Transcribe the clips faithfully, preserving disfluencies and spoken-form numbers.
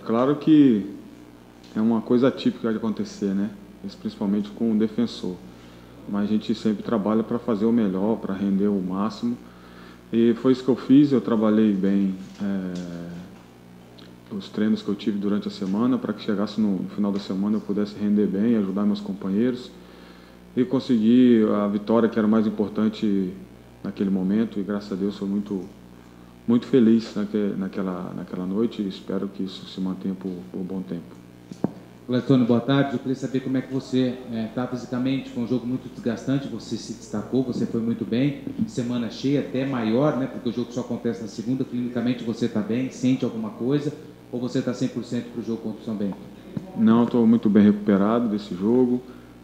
claro que é uma coisa atípica de acontecer, né? Isso principalmente com o defensor. Mas a gente sempre trabalha para fazer o melhor, para render o máximo. E foi isso que eu fiz, eu trabalhei bem é, os treinos que eu tive durante a semana, para que chegasse no final da semana eu pudesse render bem, ajudar meus companheiros e conseguir a vitória, que era o mais importante naquele momento. E graças a Deus sou muito, muito feliz naque, naquela, naquela noite e espero que isso se mantenha por, por um bom tempo. Gladstone, boa tarde. Eu queria saber como é que você está é, fisicamente. Foi um jogo muito desgastante, você se destacou, você foi muito bem. Semana cheia, até maior, né? Porque o jogo só acontece na segunda. Clinicamente você está bem? Sente alguma coisa? Ou você está cem por cento para o jogo contra o São Bento? Não, estou muito bem recuperado desse jogo.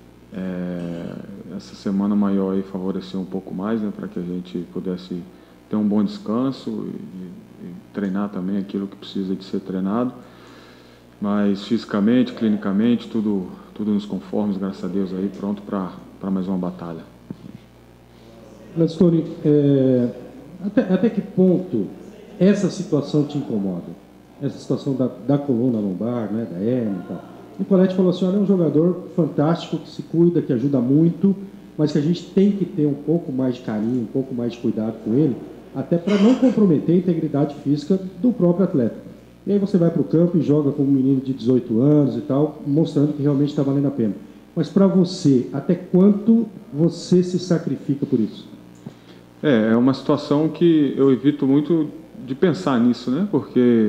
É, essa semana maior aí favoreceu um pouco mais, né? Para que a gente pudesse ter um bom descanso e, e treinar também aquilo que precisa de ser treinado. Mas fisicamente, clinicamente, tudo, tudo nos conformes, graças a Deus, aí pronto para mais uma batalha. Gladstone, é, até, até que ponto essa situação te incomoda? Essa situação da, da coluna lombar, né, da hérnia e tal. O Nicoletti falou assim, olha, é um jogador fantástico, que se cuida, que ajuda muito, mas que a gente tem que ter um pouco mais de carinho, um pouco mais de cuidado com ele, até para não comprometer a integridade física do próprio atleta. E aí você vai para o campo e joga como um menino de dezoito anos e tal, mostrando que realmente está valendo a pena. Mas para você, até quanto você se sacrifica por isso? É, é uma situação que eu evito muito de pensar nisso, né? Porque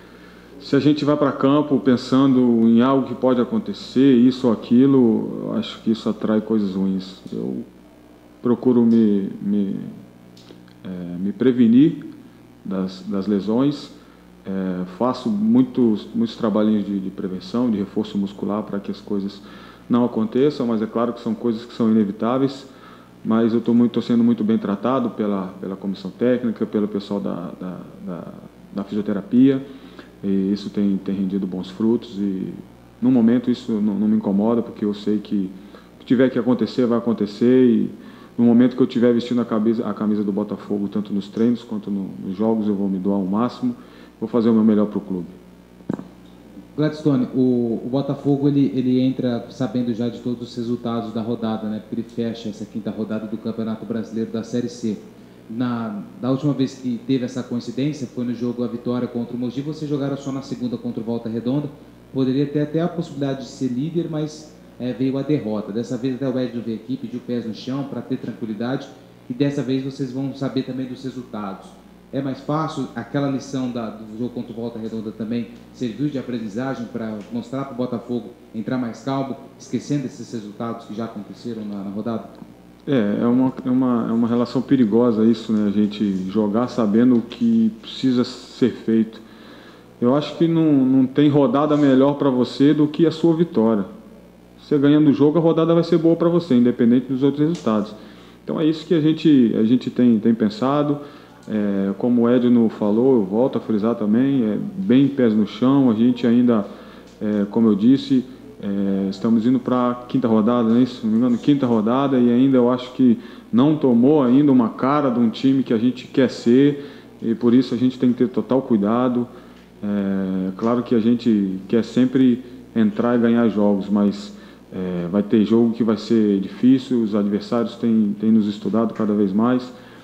se a gente vai para campo pensando em algo que pode acontecer, isso ou aquilo, eu acho que isso atrai coisas ruins. Eu procuro me, me, é, me prevenir das, das lesões. É, faço muitos, muitos trabalhinhos de, de prevenção, de reforço muscular para que as coisas não aconteçam, mas é claro que são coisas que são inevitáveis, mas eu estou muito, sendo muito bem tratado pela, pela comissão técnica, pelo pessoal da, da, da, da fisioterapia, e isso tem, tem rendido bons frutos e no momento isso não, não me incomoda, porque eu sei que o que tiver que acontecer vai acontecer e no momento que eu estiver vestindo a camisa, a camisa do Botafogo, tanto nos treinos quanto no, nos jogos, eu vou me doar ao máximo. Vou fazer o meu melhor para o clube. Gladstone, o, o Botafogo ele, ele entra sabendo já de todos os resultados da rodada, né? Porque ele fecha essa quinta rodada do Campeonato Brasileiro da Série C. Na, da última vez que teve essa coincidência, foi no jogo a vitória contra o Mogi, vocês jogaram só na segunda contra o Volta Redonda. Poderia ter até a possibilidade de ser líder, mas é, veio a derrota. Dessa vez até o Edson veio aqui, pediu pés no chão para ter tranquilidade. E dessa vez vocês vão saber também dos resultados. É mais fácil, aquela lição da, do jogo contra o Volta Redonda também serviu de aprendizagem para mostrar para o Botafogo entrar mais calmo, esquecendo esses resultados que já aconteceram na, na rodada? É, é uma, é, uma, é uma relação perigosa isso, né? A gente jogar sabendo o que precisa ser feito. Eu acho que não, não tem rodada melhor para você do que a sua vitória. Você ganhando o jogo, a rodada vai ser boa para você, independente dos outros resultados. Então é isso que a gente, a gente tem, tem pensado. É, como o Edno falou, eu volto a frisar também, é, bem pés no chão, a gente ainda, é, como eu disse, é, estamos indo para a quinta rodada, né? Se não me engano, quinta rodada, e ainda eu acho que não tomou ainda uma cara de um time que a gente quer ser, e por isso a gente tem que ter total cuidado. É, claro que a gente quer sempre entrar e ganhar jogos, mas é, vai ter jogo que vai ser difícil, os adversários têm, têm nos estudado cada vez mais.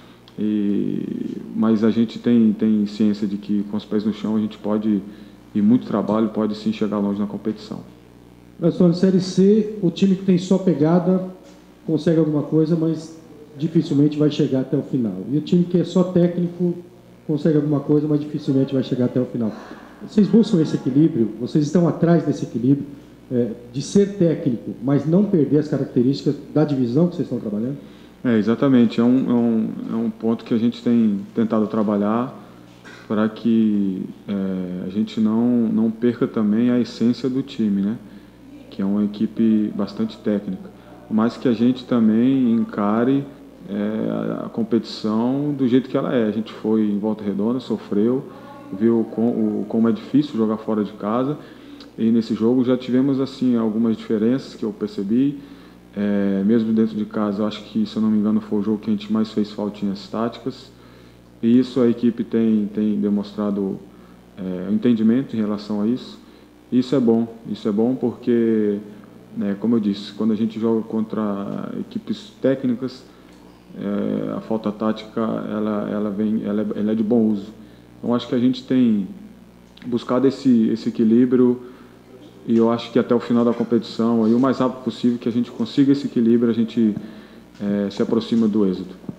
E, mas a gente tem, tem ciência de que com os pés no chão a gente pode, e muito trabalho, pode sim chegar longe na competição. Gladstone, Série C, o time que tem só pegada consegue alguma coisa, mas dificilmente vai chegar até o final. E o time que é só técnico consegue alguma coisa, mas dificilmente vai chegar até o final. Vocês buscam esse equilíbrio, vocês estão atrás desse equilíbrio, é, de ser técnico, mas não perder as características da divisão que vocês estão trabalhando? É, exatamente. É um, é, um, é um ponto que a gente tem tentado trabalhar para que é, a gente não, não perca também a essência do time, né? Que é uma equipe bastante técnica. Mas que a gente também encare é, a competição do jeito que ela é. A gente foi em Volta Redonda, sofreu, viu com, o, como é difícil jogar fora de casa. E nesse jogo já tivemos assim algumas diferenças que eu percebi. É, mesmo dentro de casa, eu acho que, se eu não me engano, foi o jogo que a gente mais fez faltinhas táticas. E isso a equipe tem, tem demonstrado é, entendimento em relação a isso. Isso é bom, isso é bom porque, né, como eu disse, quando a gente joga contra equipes técnicas, é, a falta tática ela, ela, vem, ela, é, ela é de bom uso. Então acho que a gente tem buscado esse, esse equilíbrio e eu acho que até o final da competição, aí, o mais rápido possível que a gente consiga esse equilíbrio, a gente é, se aproxima do êxito.